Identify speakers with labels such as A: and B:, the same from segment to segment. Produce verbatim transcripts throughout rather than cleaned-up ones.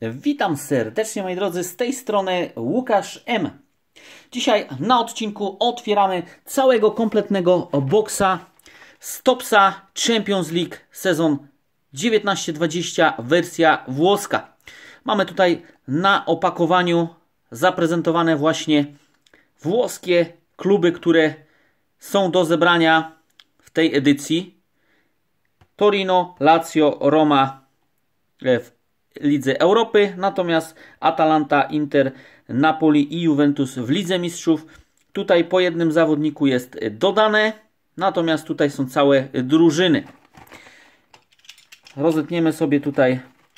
A: Witam serdecznie, moi drodzy, z tej strony Łukasz M. Dzisiaj na odcinku otwieramy całego kompletnego boksa Stopsa Champions League sezon dziewiętnaście dwadzieścia wersja włoska. Mamy tutaj na opakowaniu zaprezentowane właśnie włoskie kluby, które są do zebrania w tej edycji. Torino, Lazio, Roma w Lidze Europy, natomiast Atalanta, Inter, Napoli i Juventus w Lidze Mistrzów. Tutaj po jednym zawodniku jest dodane, natomiast tutaj są całe drużyny. Rozetniemy sobie tutaj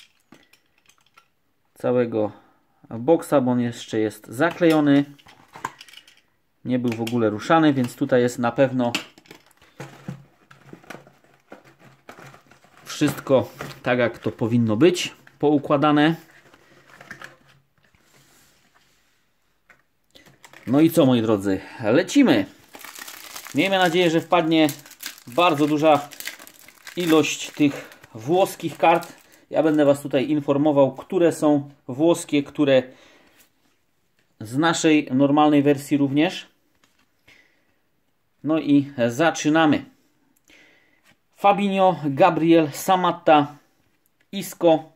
A: całego boksa, bo on jeszcze jest zaklejony. Nie był w ogóle ruszany, więc tutaj jest na pewno wszystko tak, jak to powinno być poukładane. No i co, moi drodzy? Lecimy! Miejmy nadzieję, że wpadnie bardzo duża ilość tych włoskich kart. Ja będę Was tutaj informował, które są włoskie, które z naszej normalnej wersji również. No i zaczynamy. Fabinho, Gabriel, Samatta, Isco,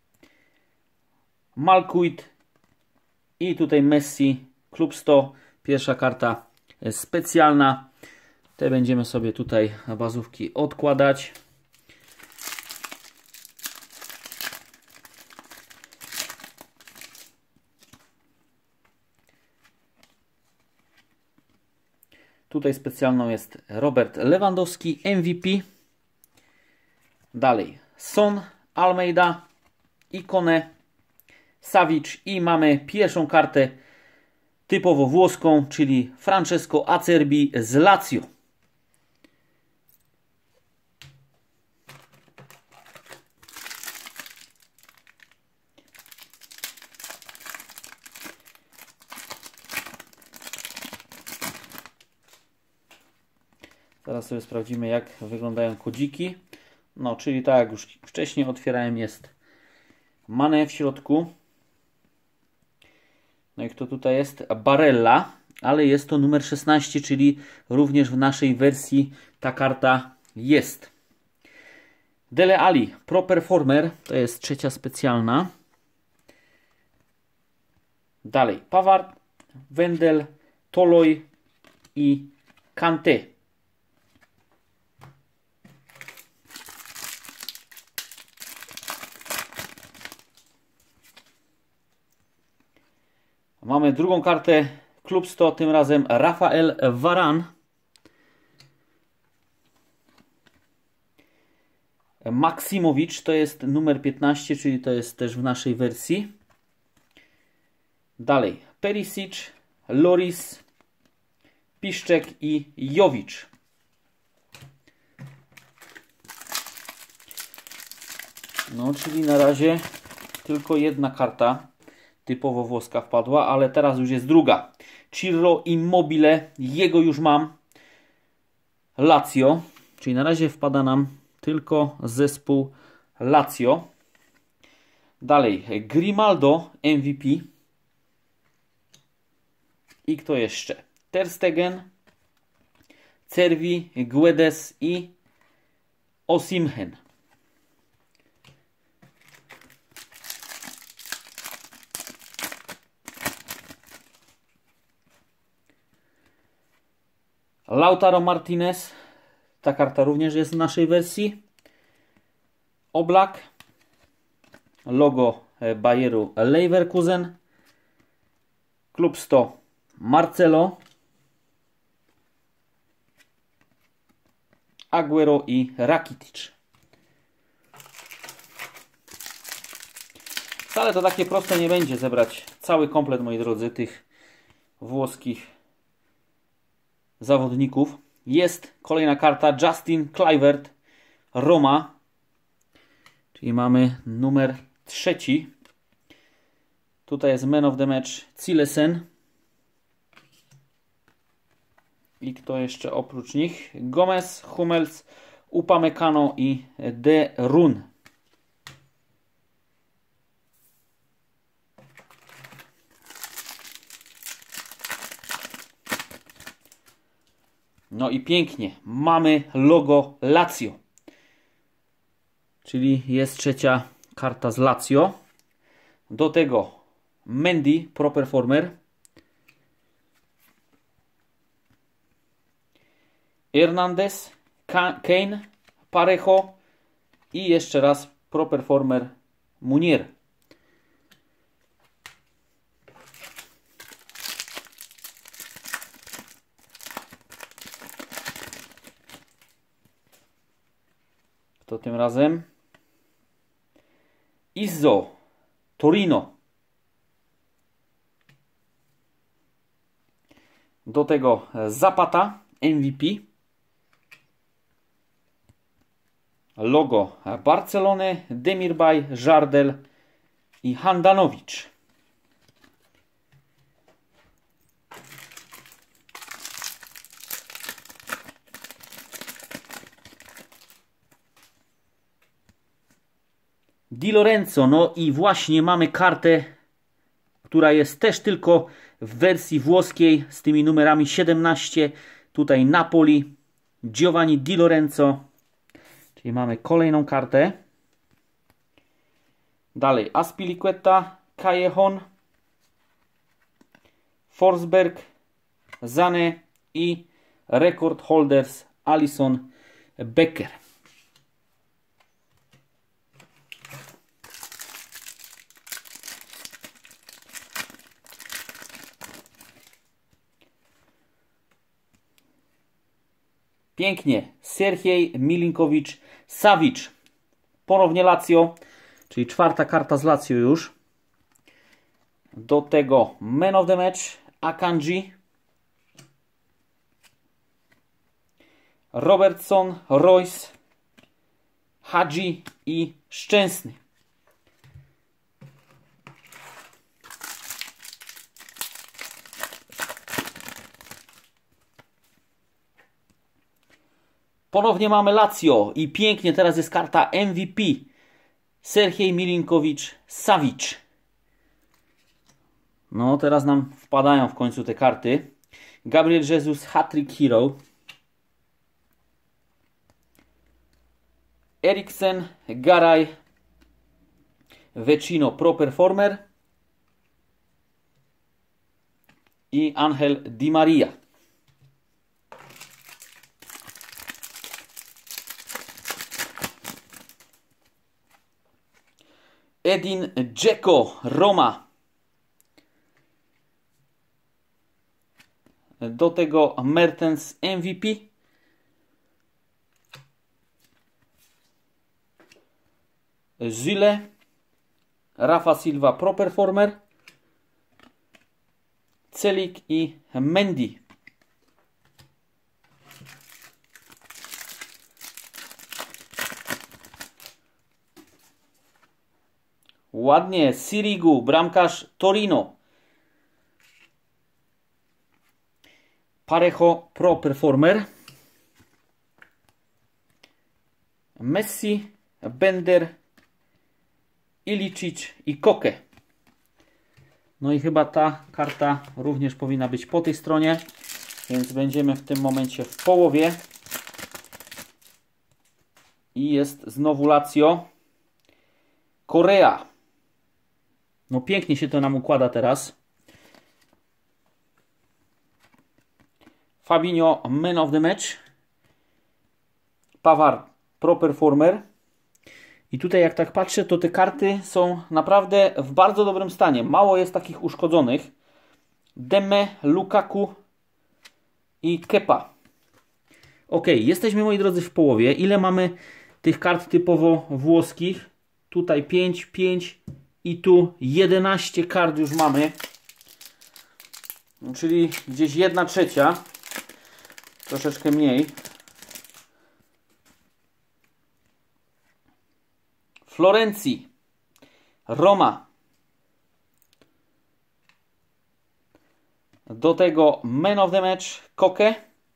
A: Malkuit i tutaj Messi, klub sto, pierwsza karta specjalna. Te będziemy sobie tutaj bazówki odkładać. Tutaj specjalną jest Robert Lewandowski, M V P. Dalej Son, Almeida, Ikone, Savic i mamy pierwszą kartę typowo włoską, czyli Francesco Acerbi z Lazio. Teraz sobie sprawdzimy, jak wyglądają kodziki. No, czyli tak jak już wcześniej otwierałem, jest Mane w środku. No i kto tutaj jest? Barella, ale jest to numer szesnaście, czyli również w naszej wersji ta karta jest. Dele Alli, Pro Performer, to jest trzecia specjalna. Dalej Pavard, Wendel, Toloi i Kanté. Mamy drugą kartę klub sto, tym razem Rafael Varane. Maksimowicz, to jest numer piętnaście, czyli to jest też w naszej wersji. Dalej Perisic, Loris, Piszczek i Jovic. No, czyli na razie tylko jedna karta typowo włoska wpadła, ale teraz już jest druga. Ciro Immobile, jego już mam. Lazio, czyli na razie wpada nam tylko zespół Lazio. Dalej Grimaldo, M V P. I kto jeszcze? Ter Stegen, Cervi, Guedes i Osimhen. Lautaro Martinez, ta karta również jest w naszej wersji. Oblak, logo Bayeru Leverkusen, klub sto Marcelo, Aguero i Rakitic. Wcale to takie proste nie będzie zebrać cały komplet, moi drodzy, tych włoskich zawodników. Jest kolejna karta Justin Kluivert, Roma, czyli mamy numer trzeci. Tutaj jest man of the match Cilesen. I kto jeszcze oprócz nich? Gomez, Hummels, Upamecano i De Run. No i pięknie. Mamy logo Lazio. Czyli jest trzecia karta z Lazio. Do tego Mendy Pro Performer. Hernandez, Kane, Parejo i jeszcze raz Pro Performer Munier. To tym razem Izzo, Torino. Do tego Zapata, M V P. Logo Barcelony, Demirbay, Żardel i Handanovic. Di Lorenzo, no i właśnie mamy kartę, która jest też tylko w wersji włoskiej z tymi numerami siedemnaście. Tutaj Napoli, Giovanni Di Lorenzo. Czyli mamy kolejną kartę. Dalej Azpilicueta, Callejon, Forsberg, Zane i Record Holders Alisson Becker. Pięknie. Serhiej Milinkovic-Savic. Ponownie Lazio, czyli czwarta karta z Lazio już. Do tego Man of the Match Akanji, Robertson, Royce, Hadji i Szczęsny. Ponownie mamy Lazio i pięknie teraz jest karta M V P. Serhiej Milinkovic-Savic. No teraz nam wpadają w końcu te karty. Gabriel Jesus, Hat-Trick Hero. Eriksen, Garay, Vecino Pro Performer i Angel Di Maria. Edin Dzeko, Roma. Do tego Mertens M V P. Zile, Rafa Silva Pro Performer, Celik i Mendy. Ładnie, Sirigu, bramkarz Torino. Parejo Pro Performer. Messi, Bender, Ilicic i Koke. No i chyba ta karta również powinna być po tej stronie, więc będziemy w tym momencie w połowie. I jest znowu Lazio. Korea. No pięknie się to nam układa teraz. Fabinho Man of the Match. Pavard Pro Performer. I tutaj jak tak patrzę, to te karty są naprawdę w bardzo dobrym stanie. Mało jest takich uszkodzonych. Demme, Lukaku i Kepa. Ok, jesteśmy, moi drodzy, w połowie. Ile mamy tych kart typowo włoskich? Tutaj pięć, pięć i tu jedenaście kart już mamy. Czyli gdzieś jedna trzecia. Troszeczkę mniej. Florencji, Roma. Do tego Man of the Match Koke,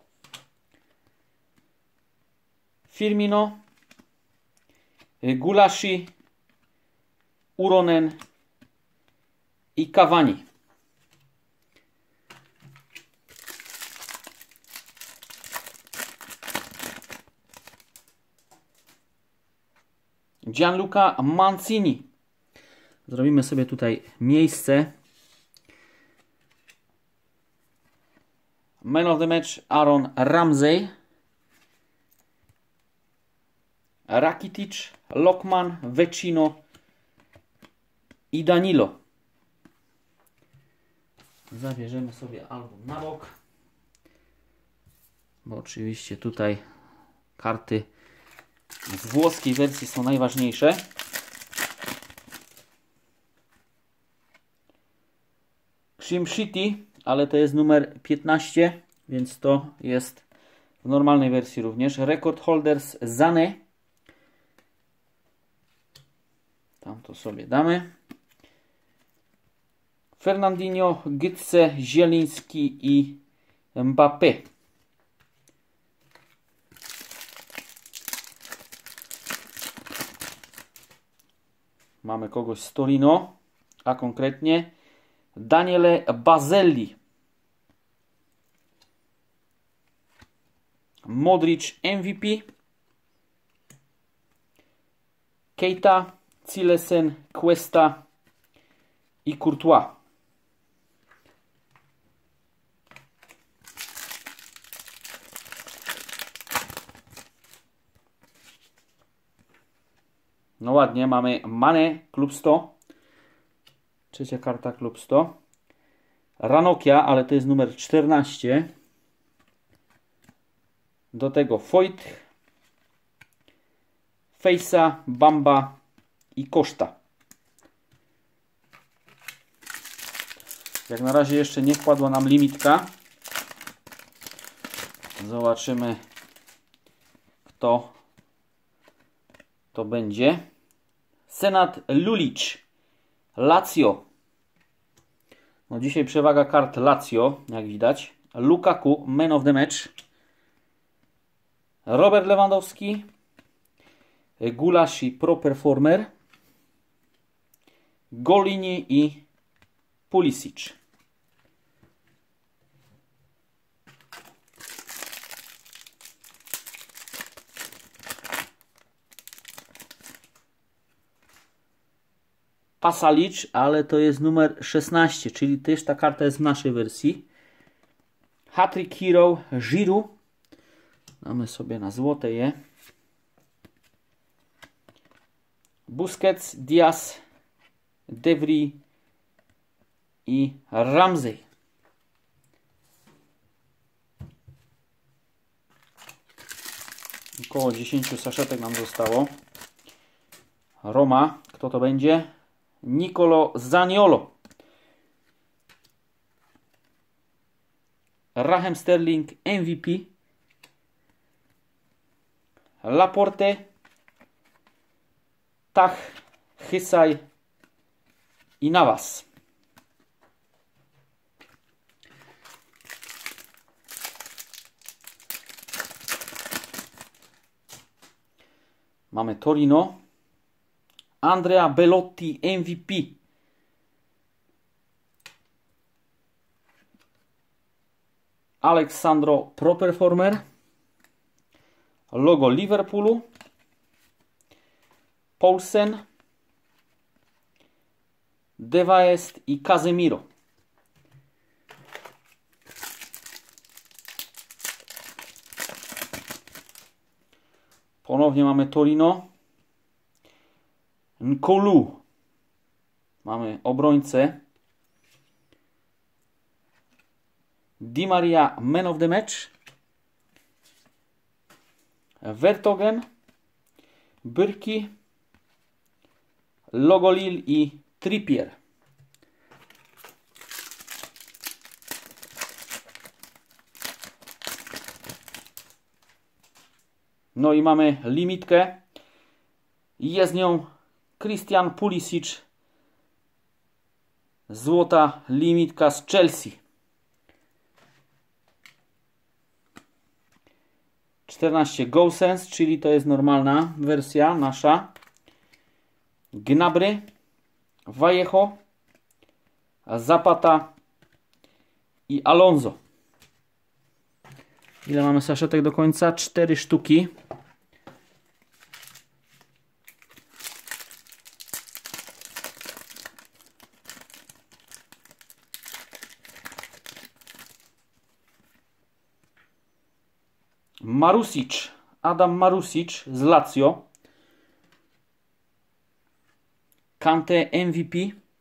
A: Firmino, Gulashi, Uronen i Cavani. Gianluca Mancini. Zrobimy sobie tutaj miejsce. Man of the match Aaron Ramsey. Rakitic, Lokman, Vecino i Danilo. Zabierzemy sobie album na bok, bo oczywiście tutaj karty z włoskiej wersji są najważniejsze. City, ale to jest numer piętnaście, więc to jest w normalnej wersji również. Record Holders Zane. Tam to sobie damy. Fernandinho, Götze, Zieliński i Mbappé. Mamy kogoś z Torino, a konkretnie Daniele Bazelli. Modric M V P. Keita, Cilesen, Cuesta i Courtois. No ładnie, mamy Mane, klub sto. Trzecia karta, klub sto. Ranocchia, ale to jest numer czternaście. Do tego Foyt, Fejsa, Bamba i Koszta. Jak na razie jeszcze nie wpadła nam limitka. Zobaczymy, kto to będzie. Senad Lulic, Lazio. No dzisiaj przewaga kart Lazio, jak widać. Lukaku, man of the match. Robert Lewandowski, Gulaschi, pro performer. Golini i Pulisic. Pasalic, ale to jest numer szesnaście, czyli też ta karta jest w naszej wersji. Hat-trick Hero, Giroud. Damy sobie na złote je. Busquets, Diaz, De Vrij i Ramsey. Około dziesięć saszetek nam zostało. Roma, kto to będzie? Nicolo Zaniolo. Raheem Sterling M V P. Laporte, Tah, Hysaj i Navas. Mamy Torino. Andrea Belotti M V P. Alexandro Pro Performer. Logo Liverpoolu. Paulsen. Devaest i Casemiro. Ponownie mamy Torino. Nkolu. Mamy obrońcę. Di Maria, man of the match. Vertonghen. Byrki. Logolil i Trippier. No i mamy limitkę. Jest nią Christian Pulisic. Złota limitka z Chelsea. czternaście GoSense, czyli to jest normalna wersja nasza. Gnabry, Vallejo, Zapata i Alonso. Ile mamy saszetek do końca? cztery sztuki. Marusic, Adam Marusic z Lazio. Kante M V P.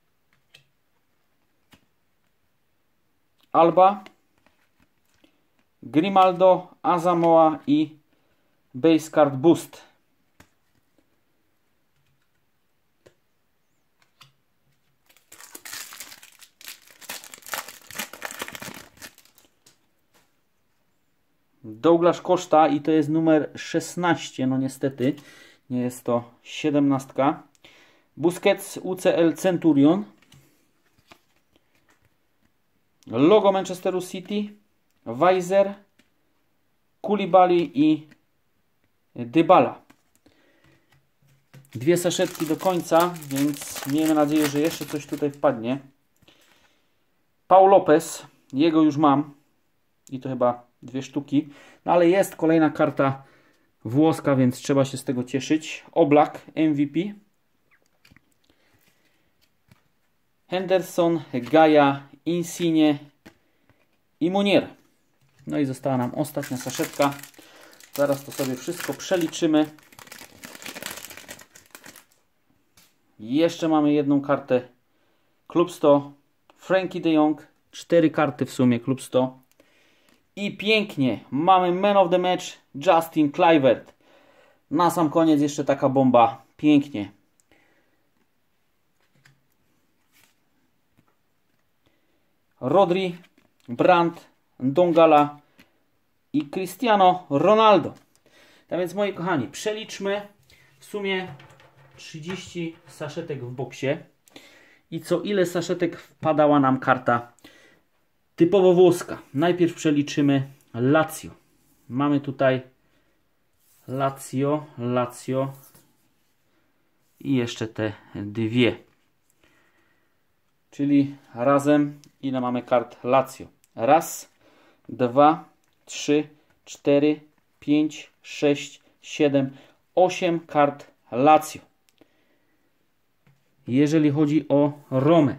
A: Alba. Grimaldo, Asamoah i Base Card Boost. Douglas Costa i to jest numer szesnaście, no niestety nie jest to siedemnastka. Busquets U C L Centurion. Logo Manchesteru City. Weiser, Koulibaly i Dybala. Dwie saszetki do końca, więc miejmy nadzieję, że jeszcze coś tutaj wpadnie. Paul Lopez, jego już mam i to chyba dwie sztuki, no ale jest kolejna karta włoska, więc trzeba się z tego cieszyć. Oblak M V P. Henderson, Gaia, Insigne i Munier. No i została nam ostatnia saszetka. Zaraz to sobie wszystko przeliczymy. Jeszcze mamy jedną kartę Klub sto. Frankie de Jong. Cztery karty w sumie Klub sto. I pięknie. Mamy Man of the Match Justin Kluivert. Na sam koniec jeszcze taka bomba. Pięknie. Rodri, Brandt, Dongala i Cristiano Ronaldo. Tak więc, moi kochani, przeliczmy w sumie trzydzieści saszetek w boksie i co ile saszetek wpadała nam karta typowo włoska. Najpierw przeliczymy Lazio. Mamy tutaj Lazio, Lazio i jeszcze te dwie. Czyli razem ile mamy kart Lazio? Raz, dwa, trzy, cztery, pięć, sześć, siedem, osiem kart Lazio. Jeżeli chodzi o Romę,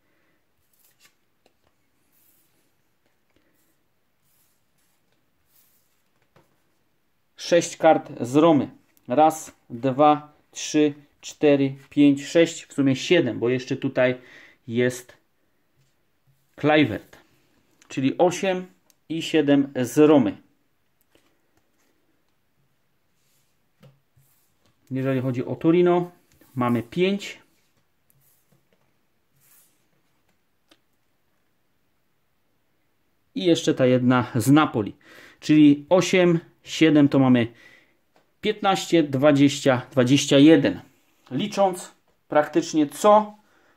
A: sześć kart z Romy. Raz, dwa, trzy, cztery, pięć, sześć, w sumie siedem, bo jeszcze tutaj jest Kluivert. Czyli osiem i siedem z Romy. Jeżeli chodzi o Torino, mamy pięć. I jeszcze ta jedna z Napoli. Czyli osiem, siedem to mamy piętnaście, dwadzieścia, dwadzieścia jeden. Licząc praktycznie co?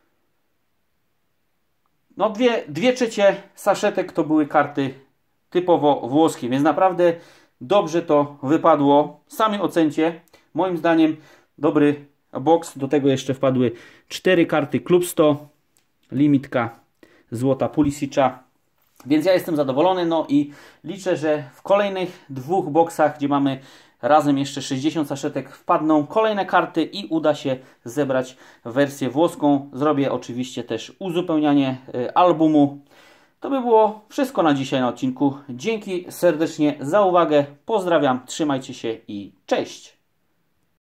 A: No dwie, dwie trzecie saszetek to były karty typowo włoskie. Więc naprawdę dobrze to wypadło. Sami ocencie. Moim zdaniem dobry box. Do tego jeszcze wpadły cztery karty Klub sto. Limitka złota Pulisicza. Więc ja jestem zadowolony. No i liczę, że w kolejnych dwóch boksach, gdzie mamy razem jeszcze sześćdziesiąt saszetek, wpadną kolejne karty i uda się zebrać wersję włoską. Zrobię oczywiście też uzupełnianie albumu. To by było wszystko na dzisiaj na odcinku. Dzięki serdecznie za uwagę. Pozdrawiam, trzymajcie się i cześć!